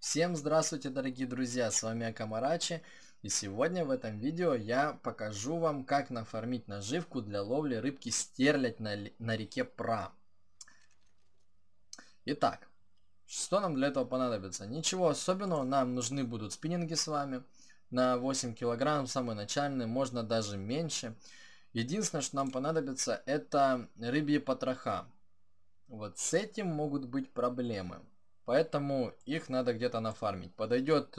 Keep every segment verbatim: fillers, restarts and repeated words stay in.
Всем здравствуйте, дорогие друзья, с вами Акамарачи, и сегодня в этом видео я покажу вам, как нафармить наживку для ловли рыбки стерлядь на, на реке Пра. Итак, что нам для этого понадобится? Ничего особенного, нам нужны будут спиннинги с вами на восемь килограмм, самый начальный, можно даже меньше. Единственное, что нам понадобится, это рыбьи потроха. Вот с этим могут быть проблемы. Поэтому их надо где-то нафармить. Подойдет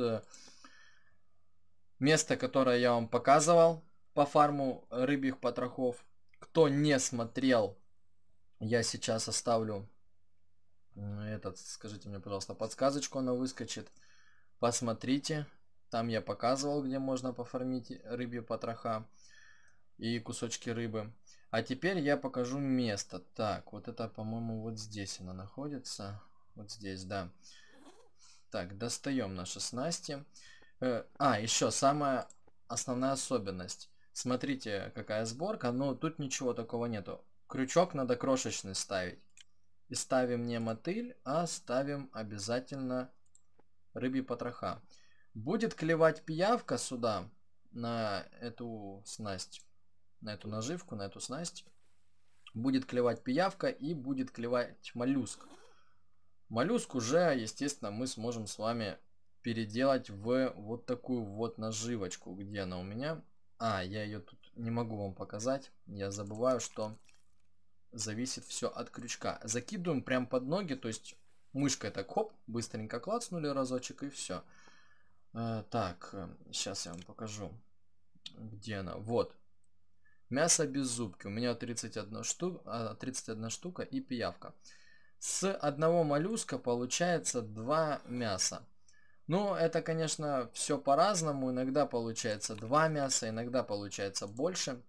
место, которое я вам показывал по фарму рыбьих потрохов. Кто не смотрел, я сейчас оставлю этот, скажите мне, пожалуйста, подсказочку, она выскочит. Посмотрите, там я показывал, где можно пофармить рыбьи потроха и кусочки рыбы. А теперь я покажу место. Так, вот это, по-моему, вот здесь она находится. Вот здесь, да. Так, достаем наши снасти. Э, а, еще самая основная особенность. Смотрите, какая сборка. Но тут ничего такого нету. Крючок надо крошечный ставить. И ставим не мотыль, а ставим обязательно рыбьи потроха. Будет клевать пиявка сюда, на эту снасть. На эту наживку, на эту снасть. Будет клевать пиявка и будет клевать моллюск. Моллюск уже, естественно, мы сможем с вами переделать в вот такую вот наживочку. Где она у меня? А, я ее тут не могу вам показать. Я забываю, что зависит все от крючка. Закидываем прям под ноги, то есть мышкой так хоп, быстренько клацнули разочек и все. А, так, сейчас я вам покажу. Где она? Вот. Мясо без зубки. У меня тридцать одна штука, тридцать одна штука и пиявка. С одного моллюска получается два мяса. Ну, это, конечно, все по-разному. Иногда получается два мяса, иногда получается больше.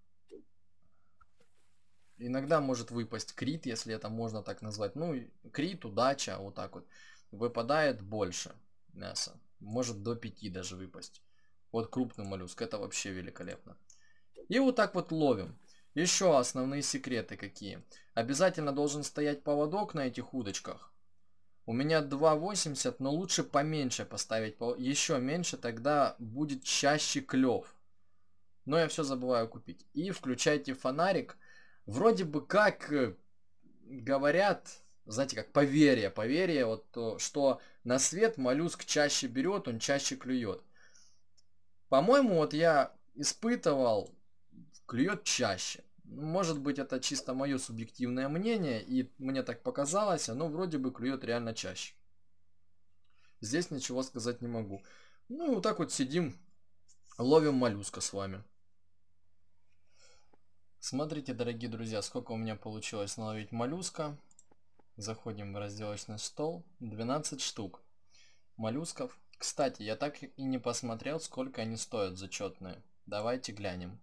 Иногда может выпасть крит, если это можно так назвать. Ну, крит, удача, вот так вот. Выпадает больше мяса. Может до пяти даже выпасть. Вот крупный моллюск, это вообще великолепно. И вот так вот ловим. Еще основные секреты какие. Обязательно должен стоять поводок на этих удочках. У меня два восемьдесят, но лучше поменьше поставить. Еще меньше, тогда будет чаще клев. Но я все забываю купить. И включайте фонарик. Вроде бы как говорят, знаете, как поверье. Поверье, вот, что на свет моллюск чаще берет, он чаще клюет. По-моему, вот я испытывал, клюет чаще. Может быть, это чисто мое субъективное мнение, и мне так показалось, оно вроде бы клюет реально чаще. Здесь ничего сказать не могу. Ну, вот так вот сидим, ловим моллюска с вами. Смотрите, дорогие друзья, сколько у меня получилось наловить моллюска. Заходим в разделочный стол. двенадцать штук моллюсков. Кстати, я так и не посмотрел, сколько они стоят, зачетные. Давайте глянем.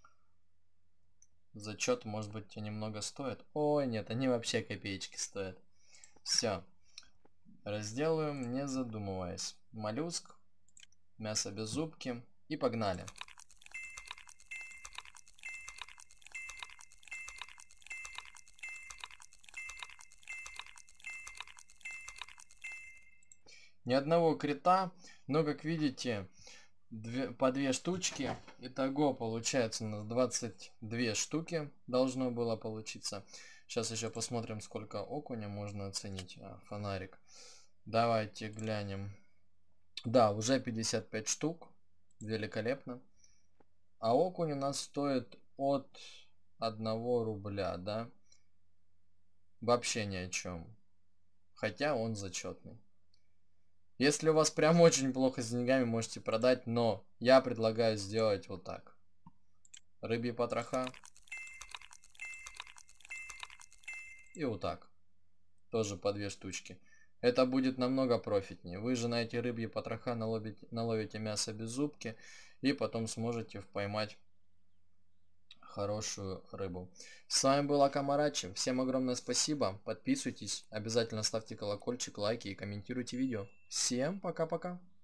Зачет, может быть, немного стоит. Ой, нет, они вообще копеечки стоят. Все. Разделываем, не задумываясь. Моллюск, мясо без зубки. И погнали. Ни одного крита, но, как видите, Две, по две штучки. Итого получается у нас двадцать две штуки должно было получиться. Сейчас еще посмотрим, сколько окуня можно оценить. А, фонарик. Давайте глянем. Да, уже пятьдесят пять штук. Великолепно. А окунь у нас стоит от одного рубля, да? Вообще ни о чем. Хотя он зачетный. Если у вас прям очень плохо с деньгами, можете продать, но я предлагаю сделать вот так. Рыбьи потроха. И вот так. Тоже по две штучки. Это будет намного профитнее. Вы же на эти рыбьи потроха наловите, наловите мясо без зубки. И потом сможете поймать хорошую рыбу. С вами был Акамарачи. Всем огромное спасибо. Подписывайтесь. Обязательно ставьте колокольчик, лайки и комментируйте видео. Всем пока-пока.